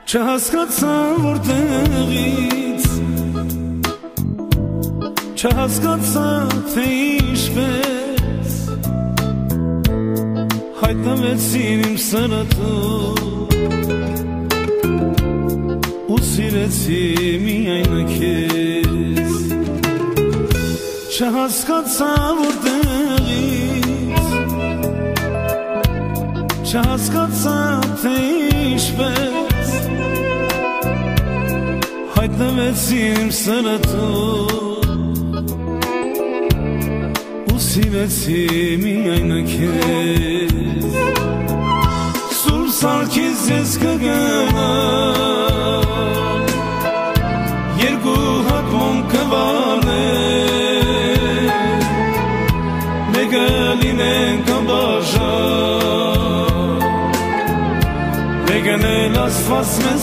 Չհասկացա որտեղից Չհասկացա թե ինչպես Հայտնվեցին իմ սրտում ու սիրեցի միայն քեզ Չհասկացա որտեղից Չհասկացա թե ինչպես Հայտնվեցին իմ սրտում ու սիրեցի միայն քեզ Սուրբ Սարգիս ես կգնամ երկու հատում կվանեմ մեկը լինենք անբաժան մեկն էլ Աստված մեզ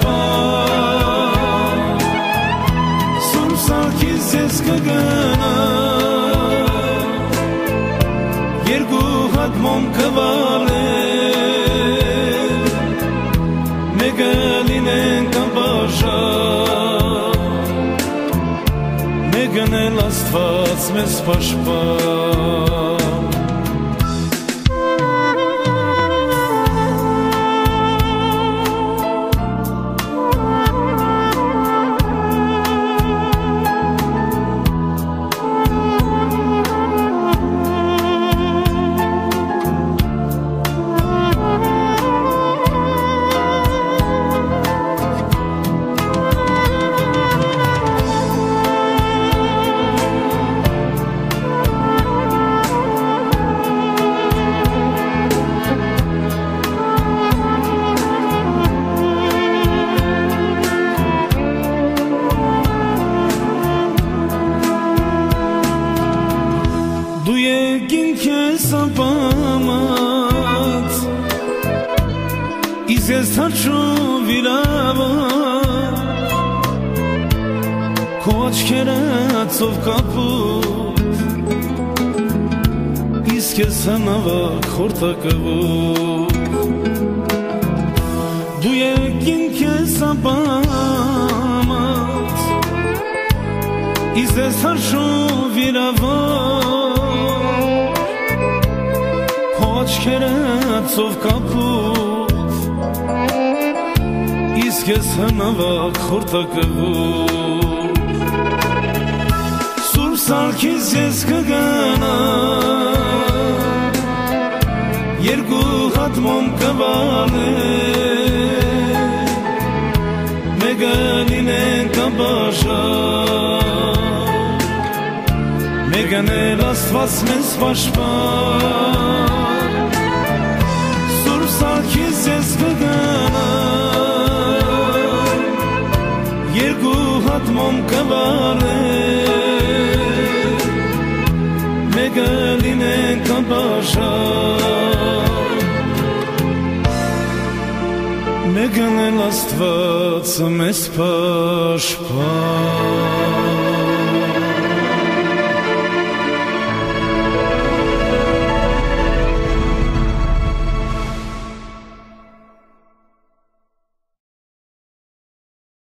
պաշտպան Սուրբ Սարգիս ես կգնամ երկու հատում կվանեմ մեկը լինենք անբաժան մեկն էլ Աստված մեզ պաշտպան Ես թաչում վիրավոր Քո աչքերը ծով կապուտ Իսկ ես հնավակ խորտակվող Դու եկին քեզ ապամած Իսկ ես թաչում վիրավոր Քո աչքերը ծով կապուտ Իսկ ես հնավակ խորտակվող Սուրբ Սարգիս ես կգնամ երկու հատում կվանեմ մեկը լինենք անբաժան մեկն էլ Աստված մեզ պաշտպան Սուրբ Սարգիս ես կգնամ երկու հատում կվանեմ մեկը լինենք անբաժան մեկն էլ Աստված մեզ պաշտպան